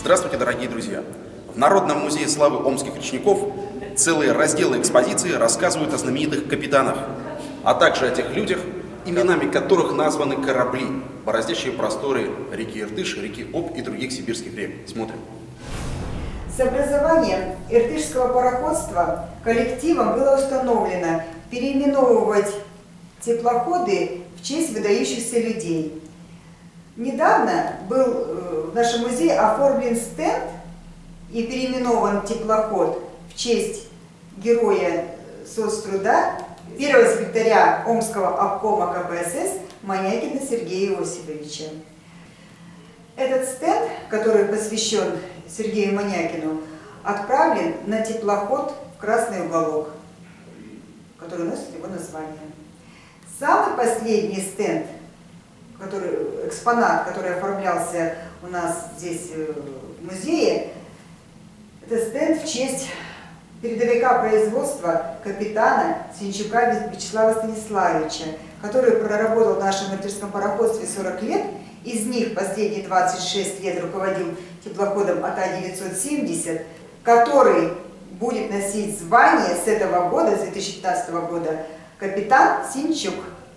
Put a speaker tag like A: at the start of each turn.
A: Здравствуйте, дорогие друзья! В Народном музее славы омских речников целые разделы экспозиции рассказывают о знаменитых капитанах, а также о тех людях, именами которых названы корабли, бороздящие просторы реки Иртыш, реки Обь и других сибирских рек. Смотрим.
B: С образованием иртышского пароходства коллективом было установлено переименовывать теплоходы в честь выдающихся людей. Недавно был в нашем музее оформлен стенд и переименован теплоход в честь героя соцтруда, первого секретаря Омского обкома КПСС Манякина Сергея Иосифовича. Этот стенд, который посвящен Сергею Манякину, отправлен на теплоход в Красный уголок, который носит его название. Самый последний стенд, экспонат, который оформлялся у нас здесь в музее, это стенд в честь передовика производства капитана Синчука Вячеслава Станиславовича, который проработал в нашем иртышском пароходстве 40 лет, из них последние 26 лет руководил теплоходом АТА-970, который будет носить звание с этого года, с 2015 года, капитан Синчук.